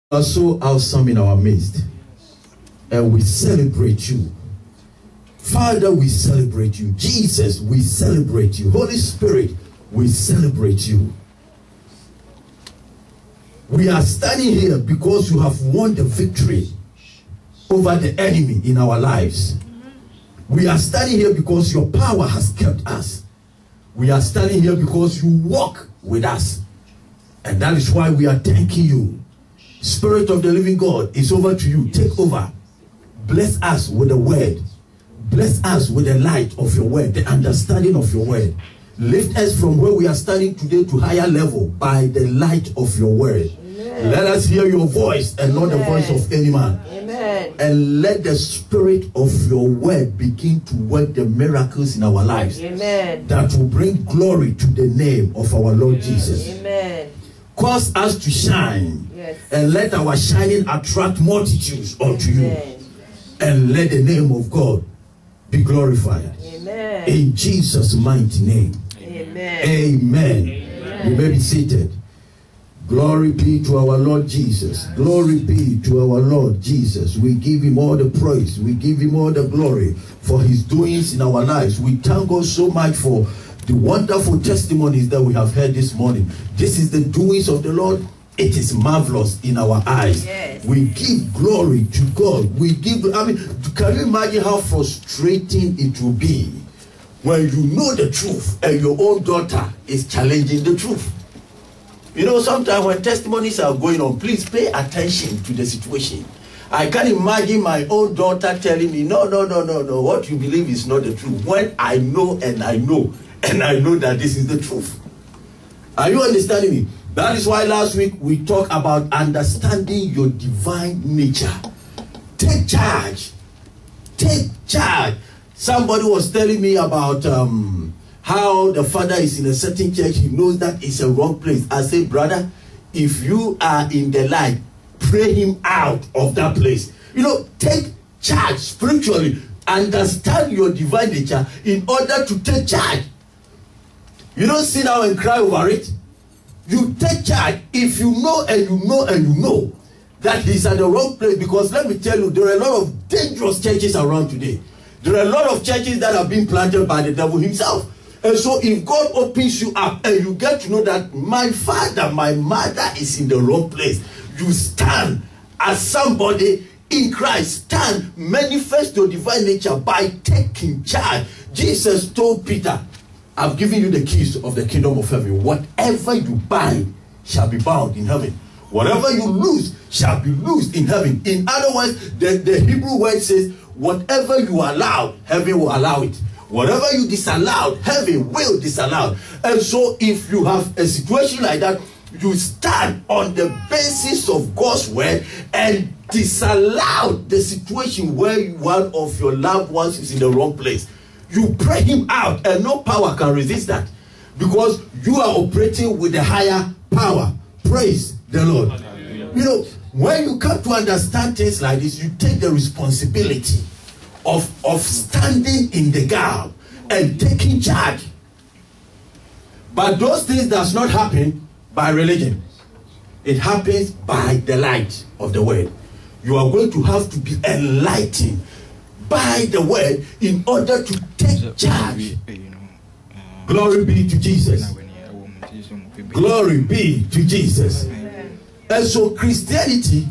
are so awesome in our midst, and we celebrate you. Father, we celebrate you. Jesus, we celebrate you. Holy Spirit, we celebrate you. We are standing here because you have won the victory over the enemy in our lives. We are standing here because your power has kept us. We are standing here because you walk with us. And that is why we are thanking you. Spirit of the living God, it's over to you. Take over. Bless us with the word. Bless us with the light of your word, the understanding of your word. Lift us from where we are standing today to higher level by the light of your word. Amen. Let us hear your voice and not the voice of any man. Amen. And let the spirit of your word begin to work the miracles in our lives. Amen. That will bring glory to the name of our Lord Jesus. Amen. Cause us to shine. Yes. And let our shining attract multitudes unto you. And let the name of God be glorified. Amen. In Jesus' mighty name. Amen. Amen. Amen. You may be seated. Glory be to our Lord Jesus. Glory be to our Lord Jesus. We give him all the praise. We give him all the glory for his doings in our lives. We thank God so much for the wonderful testimonies that we have heard this morning. This is the doings of the Lord. It is marvelous in our eyes. Yes. We give glory to God. We give, can you imagine how frustrating it will be when you know the truth and your own daughter is challenging the truth? You know, sometimes when testimonies are going on, please pay attention to the situation. I can't imagine my own daughter telling me, no, what you believe is not the truth. When I know and I know that this is the truth. Are you understanding me? That is why last week we talked about understanding your divine nature. Take charge. Take charge. Somebody was telling me about how the father is in a certain church. He knows that it's a wrong place. I say, brother, if you are in the light, pray him out of that place. You know, take charge spiritually. Understand your divine nature in order to take charge. You don't sit down and cry over it. You take charge if you know and you know and you know that he's at the wrong place. Because let me tell you, there are a lot of dangerous churches around today. There are a lot of churches that have been planted by the devil himself. And so if God opens you up and you get to know that my father, my mother is in the wrong place, you stand as somebody in Christ. Stand, manifest your divine nature by taking charge. Jesus told Peter, I've given you the keys of the kingdom of heaven. Whatever you bind shall be bound in heaven. Whatever you loose shall be loosed in heaven. In other words, the Hebrew word says, whatever you allow, heaven will allow it. Whatever you disallow, heaven will disallow. And so if you have a situation like that, you stand on the basis of God's word and disallow the situation where one of your loved ones is in the wrong place. You pray him out, and no power can resist that, because you are operating with a higher power. Praise the Lord. Hallelujah. You know, when you come to understand things like this, you take the responsibility of standing in the gap and taking charge. But those things does not happen by religion. It happens by the light of the word. You are going to have to be enlightened by the word in order to take charge. Glory be to Jesus. Glory be to Jesus. And so Christianity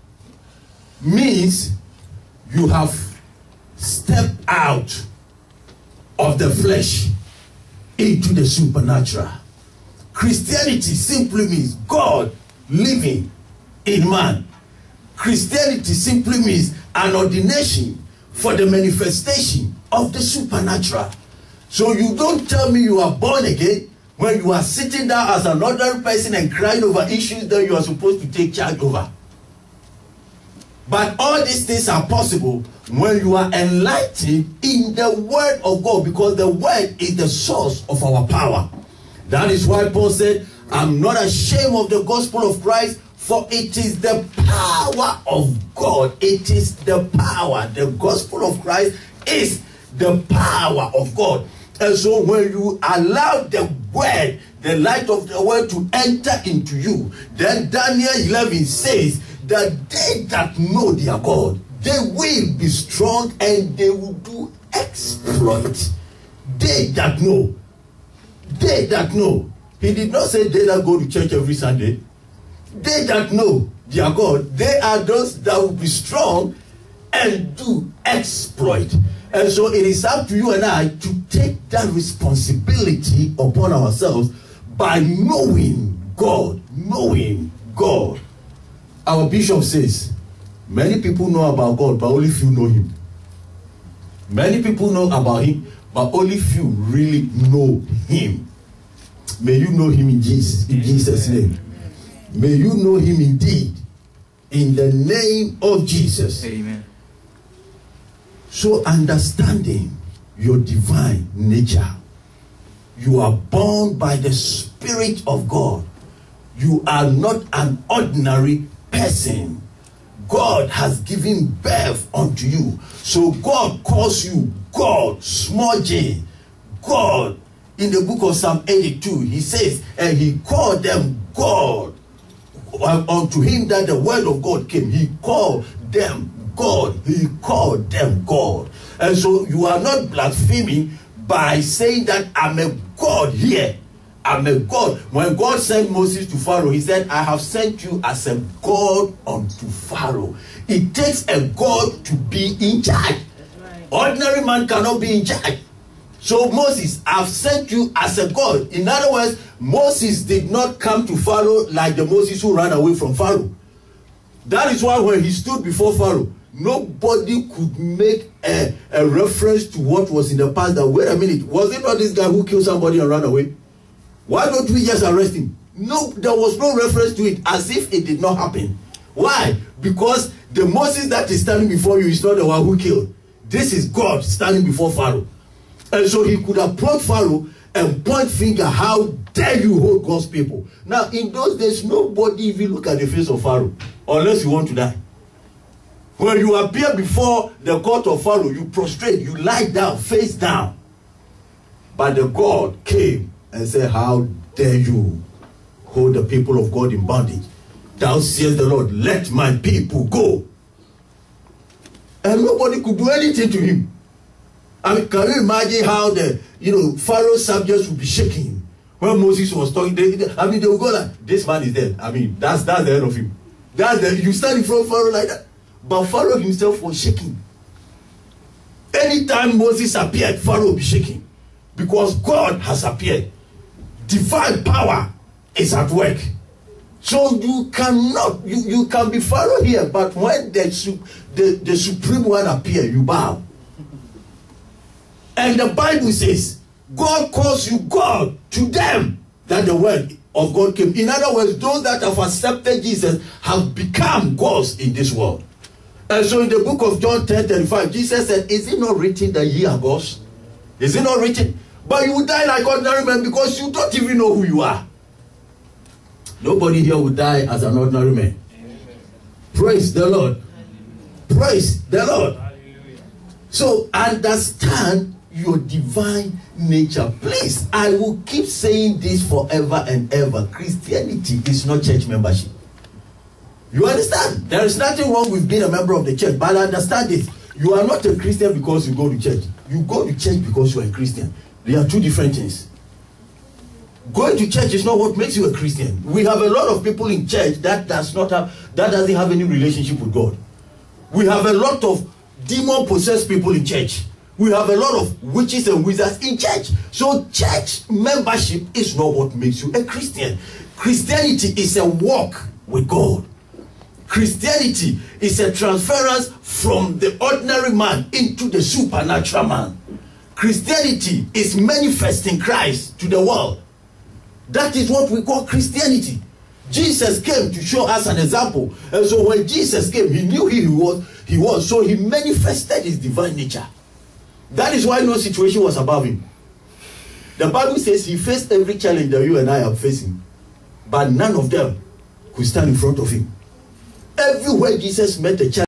means you have stepped out of the flesh into the supernatural. Christianity simply means God living in man. Christianity simply means an ordination for the manifestation of the supernatural. So you don't tell me you are born again when you are sitting down as an ordinary person and crying over issues that you are supposed to take charge over. But all these things are possible when you are enlightened in the word of God, because the word is the source of our power. That is why Paul said, I'm not ashamed of the gospel of Christ, for it is the power of God. It is the power. The gospel of Christ is the power of God. And so when you allow the word, the light of the word to enter into you, then Daniel 11 says that they that know their God, they will be strong and they will do exploit. They that know. They that know. He did not say they that go to church every Sunday. They that know their God, they are those that will be strong and do exploit. And so it is up to you and I to take that responsibility upon ourselves by knowing God. Knowing God. Our bishop says, many people know about God, but only few know him. Many people know about him, but only few really know him. May you know him in Jesus' name. May you know him indeed. In the name of Jesus. Amen. So understanding your divine nature. You are born by the Spirit of God. You are not an ordinary person. God has given birth unto you. So God calls you God, small g. God. In the book of Psalm 82, he says, and he called them God. Unto him that the word of God came, he called them God. He called them God. And so you are not blaspheming by saying that I'm a God here. I'm a God. When God sent Moses to Pharaoh, he said, I have sent you as a God unto Pharaoh. It takes a God to be in charge. Right. Ordinary man cannot be in charge. So Moses, I've sent you as a God. In other words, Moses did not come to Pharaoh like the Moses who ran away from Pharaoh. That is why when he stood before Pharaoh, nobody could make a reference to what was in the past. That, wait a minute, was it not this guy who killed somebody and ran away? Why don't we just arrest him? No, there was no reference to it, as if it did not happen. Why? Because the Moses that is standing before you is not the one who killed. This is God standing before Pharaoh. And so he could approach Pharaoh and point finger, how dare you hold God's people? Now, in those days, nobody even look at the face of Pharaoh, unless you want to die. When you appear before the court of Pharaoh, you prostrate, you lie down, face down. But the God came and said, how dare you hold the people of God in bondage? Thou says the Lord, let my people go. And nobody could do anything to him. I mean, can you imagine how the, Pharaoh's subjects would be shaking when Moses was talking? They would go like, this man is dead. I mean, that's the end of him. You stand in front of Pharaoh like that. But Pharaoh himself was shaking. Anytime Moses appeared, Pharaoh would be shaking. Because God has appeared. Divine power is at work. So you cannot, you can be Pharaoh here, but when the supreme one appears, you bow. And the Bible says, God calls you God to them that the word of God came. In other words, those that have accepted Jesus have become gods in this world. And so in the book of John 10:35, Jesus said, is it not written that ye are gods? Is it not written? But you will die like ordinary men because you don't even know who you are. Nobody here will die as an ordinary man. Amen. Praise the Lord. Praise the Lord. Hallelujah. So understand your divine nature. Please, I will keep saying this forever and ever. Christianity is not church membership. You understand? There is nothing wrong with being a member of the church, but understand this. You are not a Christian because you go to church. You go to church because you are a Christian. They are two different things. Going to church is not what makes you a Christian. We have a lot of people in church that doesn't have any relationship with God. We have a lot of demon-possessed people in church. We have a lot of witches and wizards in church. So church membership is not what makes you a Christian. Christianity is a walk with God. Christianity is a transference from the ordinary man into the supernatural man. Christianity is manifesting Christ to the world. That is what we call Christianity. Jesus came to show us an example. And so when Jesus came, he knew who he was. So he manifested his divine nature. That is why no situation was above him. The Bible says he faced every challenge that you and I are facing. But none of them could stand in front of him. Everywhere Jesus met a challenge,